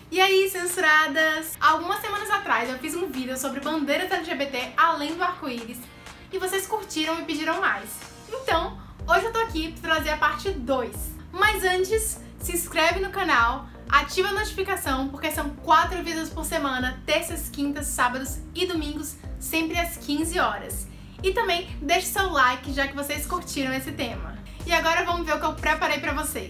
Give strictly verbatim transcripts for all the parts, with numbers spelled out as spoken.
E aí, censuradas? Algumas semanas atrás eu fiz um vídeo sobre bandeiras L G B T além do arco-íris e vocês curtiram e pediram mais. Então, hoje eu tô aqui pra trazer a parte dois. Mas antes, se inscreve no canal, ativa a notificação porque são quatro vídeos por semana, terças, quintas, sábados e domingos, sempre às quinze horas. E também deixe seu like já que vocês curtiram esse tema. E agora vamos ver o que eu preparei pra vocês.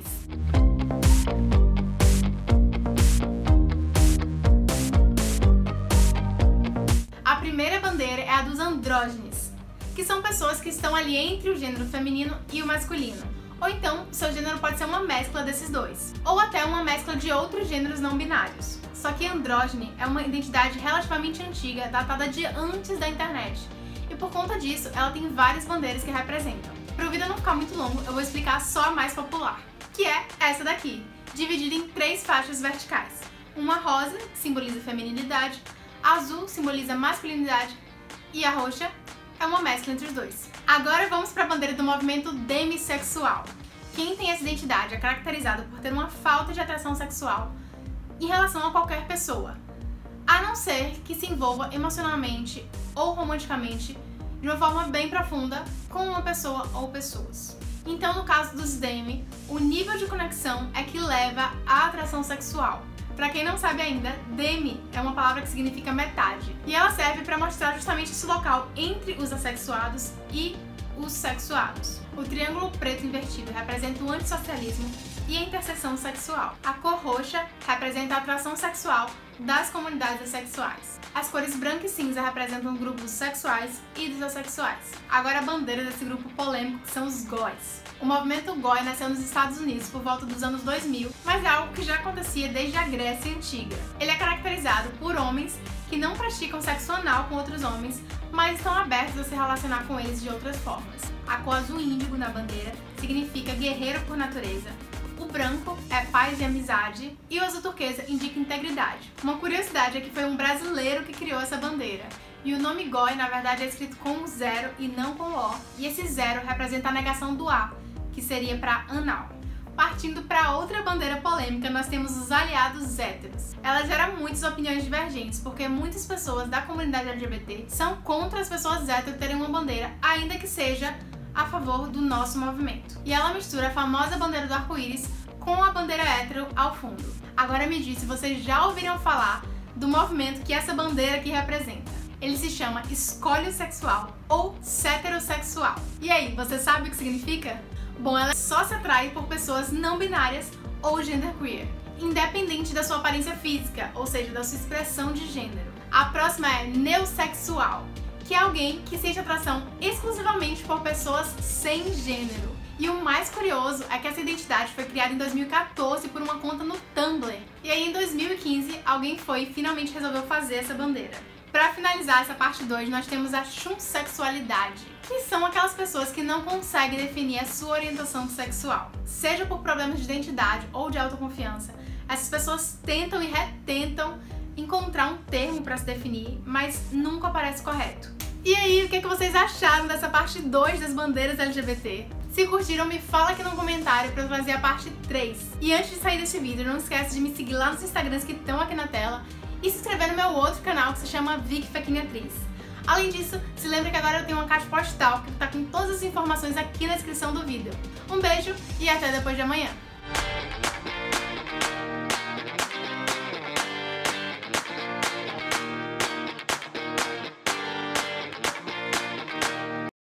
A primeira bandeira é a dos andrógenes, que são pessoas que estão ali entre o gênero feminino e o masculino. Ou então, seu gênero pode ser uma mescla desses dois, ou até uma mescla de outros gêneros não binários. Só que andrógene é uma identidade relativamente antiga, datada de antes da internet, e por conta disso, ela tem várias bandeiras que representam. Para o vídeo não ficar muito longo, eu vou explicar só a mais popular, que é essa daqui, dividida em três faixas verticais. Uma rosa, que simboliza feminilidade, a azul simboliza masculinidade e a roxa é uma mescla entre os dois. Agora vamos para a bandeira do movimento demissexual. Quem tem essa identidade é caracterizado por ter uma falta de atração sexual em relação a qualquer pessoa, a não ser que se envolva emocionalmente ou romanticamente de uma forma bem profunda com uma pessoa ou pessoas. Então, no caso dos demi, o nível de conexão é que leva à atração sexual. Pra quem não sabe ainda, demi é uma palavra que significa metade, e ela serve para mostrar justamente esse local entre os assexuados e os sexuados. O triângulo preto invertido representa o antissocialismo e a interseção sexual. A cor roxa representa a atração sexual das comunidades assexuais. As cores branco e cinza representam grupos sexuais e dos assexuais. Agora a bandeira desse grupo polêmico, que são os góis. O movimento gói nasceu nos Estados Unidos por volta dos anos dois mil, mas é algo que já acontecia desde a Grécia Antiga. Ele é caracterizado por homens que não praticam sexo anal com outros homens, mas estão abertos a se relacionar com eles de outras formas. A cor azul índigo na bandeira significa guerreiro por natureza. O branco é paz e amizade e o azul turquesa indica integridade. Uma curiosidade é que foi um brasileiro que criou essa bandeira. E o nome gói, na verdade, é escrito com um zero e não com o. E esse zero representa a negação do A, que seria para anal. Partindo para outra bandeira polêmica, nós temos os aliados héteros. Ela gera muitas opiniões divergentes, porque muitas pessoas da comunidade L G B T são contra as pessoas héteros terem uma bandeira, ainda que seja a favor do nosso movimento. E ela mistura a famosa bandeira do arco-íris com a bandeira hétero ao fundo. Agora me diz se vocês já ouviram falar do movimento que essa bandeira aqui representa. Ele se chama escolho sexual ou heterossexual. E aí, você sabe o que significa? Bom, ela só se atrai por pessoas não binárias ou genderqueer, independente da sua aparência física, ou seja, da sua expressão de gênero. A próxima é neossexual, que é alguém que sente atração exclusivamente por pessoas sem gênero. E o mais curioso é que essa identidade foi criada em dois mil e quatorze por uma conta no Tumblr. E aí em dois mil e quinze alguém foi e finalmente resolveu fazer essa bandeira. Para finalizar essa parte dois, nós temos a chunssexualidade, que são aquelas pessoas que não conseguem definir a sua orientação sexual. Seja por problemas de identidade ou de autoconfiança, essas pessoas tentam e retentam encontrar um termo para se definir, mas nunca parece correto. E aí, o que, é que vocês acharam dessa parte dois das bandeiras L G B T? Se curtiram, me fala aqui no comentário para eu trazer a parte três. E antes de sair desse vídeo, não esquece de me seguir lá nos Instagrams que estão aqui na tela e se inscrever no meu outro canal que se chama Vicky Fekine Atriz. Além disso, se lembra que agora eu tenho uma caixa postal que está com todas as informações aqui na descrição do vídeo. Um beijo e até depois de amanhã!